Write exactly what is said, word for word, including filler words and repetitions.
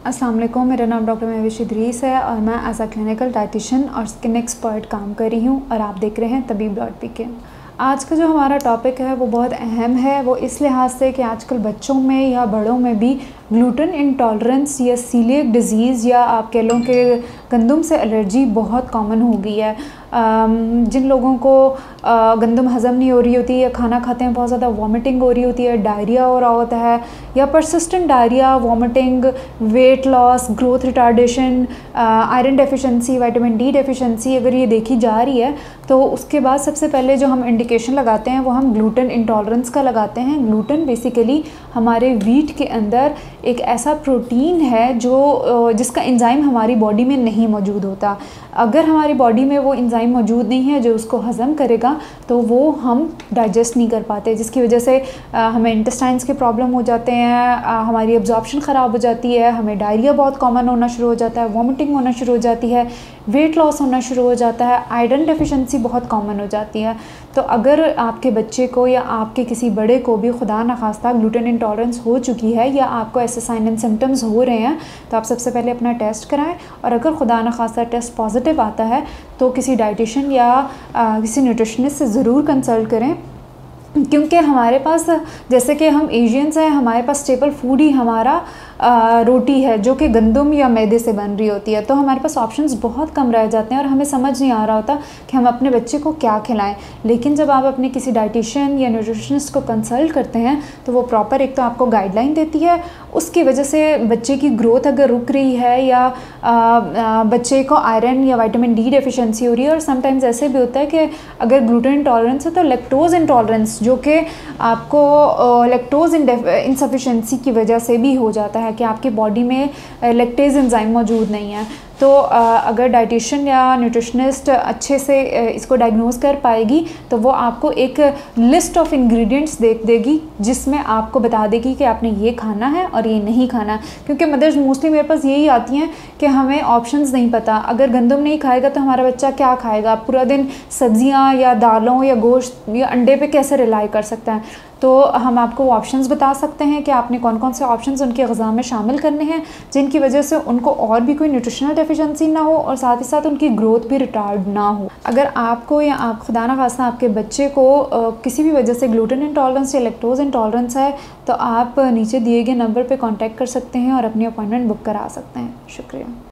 अस्सलाम वालेकुम, मेरा नाम डॉक्टर महविश इदरीस है और मैं एज अ क्लिनिकल डाइटिशियन और स्किन एक्सपर्ट काम कर रही हूँ और आप देख रहे हैं तबीब डॉट पी के। आज का जो हमारा टॉपिक है वो बहुत अहम है, वो इस लिहाज से कि आजकल बच्चों में या बड़ों में भी ग्लूटेन इंटॉलरेंस या सीलिएक डिज़ीज़ या आप कह लो कि गंदम से एलर्जी बहुत कॉमन हो गई है। जिन लोगों को गंदम हज़म नहीं हो रही होती या खाना खाते हैं बहुत ज़्यादा वॉमिटिंग हो रही होती है, डायरिया हो रहा होता है या persistent diarrhoea, vomiting, weight loss, growth retardation, iron deficiency, vitamin D deficiency अगर ये देखी जा रही है तो उसके बाद सबसे पहले जो हम इंडिकेशन लगाते हैं वो हम ग्लूटेन इंटॉलरेंस का लगाते हैं। ग्लूटेन बेसिकली हमारे वीट के अंदर एक ऐसा प्रोटीन है जो जिसका एंजाइम हमारी बॉडी में नहीं मौजूद होता। अगर हमारी बॉडी में वो एंजाइम मौजूद नहीं है जो उसको हज़म करेगा तो वो हम डाइजेस्ट नहीं कर पाते, जिसकी वजह से आ, हमें इंटेस्टाइन्स के प्रॉब्लम हो जाते हैं, आ, हमारी एब्जॉर्प्शन ख़राब हो जाती है, हमें डायरिया बहुत कॉमन होना शुरू हो जाता है, वॉमिटिंग होना शुरू हो जाती है, वेट लॉस होना शुरू हो जाता है, आयरन डेफिशिएंसी बहुत कॉमन हो जाती है। तो अगर आपके बच्चे को या आपके किसी बड़े को भी खुदा न खास्ता ग्लूटेन इंटॉलरेंस हो चुकी है या आपको ऐसे साइन एंड सिम्टम्स हो रहे हैं तो आप सबसे पहले अपना टेस्ट कराएं और अगर खुदा न खास्ता टेस्ट पॉजिटिव आता है तो किसी डाइटिशियन या आ, किसी न्यूट्रिशनिस्ट से ज़रूर कंसल्ट करें, क्योंकि हमारे पास जैसे कि हम एशियंस हैं, हमारे पास स्टेपल फूड ही हमारा आ, रोटी है जो कि गंदम या मैदे से बन रही होती है। तो हमारे पास ऑप्शंस बहुत कम रह जाते हैं और हमें समझ नहीं आ रहा होता कि हम अपने बच्चे को क्या खिलाएं। लेकिन जब आप अपने किसी डाइटिशियन या न्यूट्रिशनिस्ट को कंसल्ट करते हैं तो वो प्रॉपर एक तो आपको गाइडलाइन देती है, उसकी वजह से बच्चे की ग्रोथ अगर रुक रही है या आ, आ, बच्चे को आयरन या विटामिन डी डेफिशिएंसी हो रही है, और समटाइम्स ऐसे भी होता है कि अगर ग्लूटेन इंटॉलरेंस है तो लैक्टोज इंटॉलरेंस जो कि आपको लैक्टोज इनसफिशिएंसी की वजह से भी हो जाता है कि आपकी बॉडी में लैक्टेज एंजाइम मौजूद नहीं है। तो अगर डाइटिशियन या न्यूट्रिशनिस्ट अच्छे से इसको डायग्नोज कर पाएगी तो वो आपको एक लिस्ट ऑफ इंग्रेडिएंट्स दे देगी जिसमें आपको बता देगी कि आपने ये खाना है और ये नहीं खाना। क्योंकि मदर्स मोस्टली मेरे पास यही आती हैं कि हमें ऑप्शंस नहीं पता, अगर गंदम नहीं खाएगा तो हमारा बच्चा क्या खाएगा, पूरा दिन सब्जियां या दालों या गोश्त या अंडे पे कैसे रिलाई कर सकता है। तो हम आपको ऑप्शंस बता सकते हैं कि आपने कौन कौन से ऑप्शंस उनके ग़िज़ा में शामिल करने हैं जिनकी वजह से उनको और भी कोई न्यूट्रिशनल डेफिशिएंसी ना हो और साथ ही साथ उनकी ग्रोथ भी रिटार्ड ना हो। अगर आपको या आप खुदा न खास्ता आपके बच्चे को आ, किसी भी वजह से ग्लूटेन इंटॉलरेंस या लैक्टोज इंटॉलरेंस है तो आप नीचे दिए गए नंबर पर कॉन्टैक्ट कर सकते हैं और अपनी अपॉइंटमेंट बुक करा सकते हैं। शुक्रिया।